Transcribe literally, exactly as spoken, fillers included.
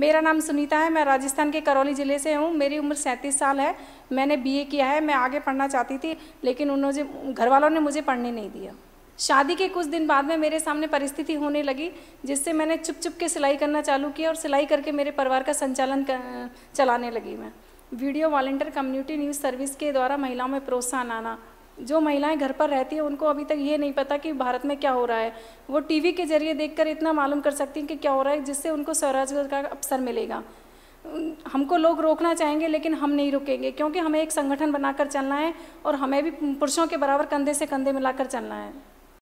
मेरा नाम सुनीता है। मैं राजस्थान के करौली ज़िले से हूँ। मेरी उम्र सैंतीस साल है। मैंने बीए किया है। मैं आगे पढ़ना चाहती थी, लेकिन उन्होंने घर वालों ने मुझे पढ़ने नहीं दिया। शादी के कुछ दिन बाद में मेरे सामने परिस्थिति होने लगी, जिससे मैंने चुप चुप के सिलाई करना चालू किया और सिलाई करके मेरे परिवार का संचालन कर, चलाने लगी। मैं video volunteer community news service के द्वारा महिलाओं में प्रोत्साहन आना। जो महिलाएं घर पर रहती हैं उनको अभी तक ये नहीं पता कि भारत में क्या हो रहा है। वो टीवी के जरिए देखकर इतना मालूम कर सकती हैं कि क्या हो रहा है, जिससे उनको स्वरोजगार का अवसर मिलेगा। हमको लोग रोकना चाहेंगे, लेकिन हम नहीं रुकेंगे, क्योंकि हमें एक संगठन बनाकर चलना है और हमें भी पुरुषों के बराबर कंधे से कंधे मिलाकर चलना है।